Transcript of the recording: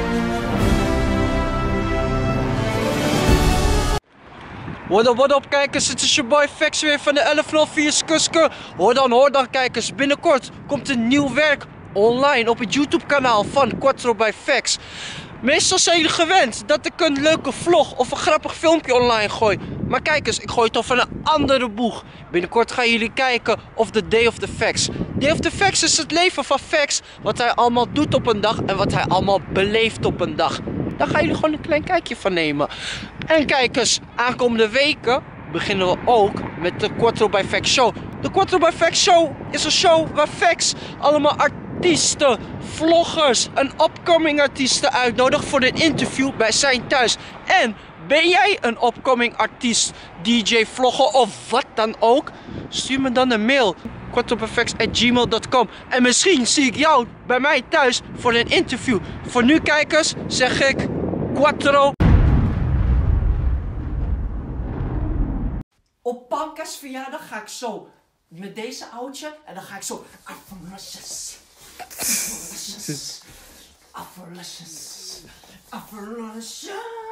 What up kijkers, het is je boy Vex weer van de 1104 Skuske. Hoor dan kijkers, binnenkort komt een nieuw werk online op het YouTube kanaal van Quattro by Vex. Meestal zijn jullie gewend dat ik een leuke vlog of een grappig filmpje online gooi. Maar kijkers, ik gooi het al van een andere boeg. Binnenkort gaan jullie kijken of de Day of the Vex. Day of the Vex is het leven van Vex, wat hij allemaal doet op een dag en wat hij allemaal beleeft op een dag. Daar gaan jullie gewoon een klein kijkje van nemen. En kijkers, aankomende weken beginnen we ook met de Quattro by Vex Show. De Quattro by Vex Show is een show waar Vex allemaal artiesten, vloggers en upcoming artiesten uitnodigt voor een interview bij zijn thuis. En ben jij een upcoming artiest, DJ, vlogger of wat dan ook? Stuur me dan een mail. quattrobyvex@gmail.com. En misschien zie ik jou bij mij thuis voor een interview. Voor nu kijkers zeg ik Quattro. Op Panka's verjaardag ga ik zo met deze oudje en dan ga ik zo Aferlusjes.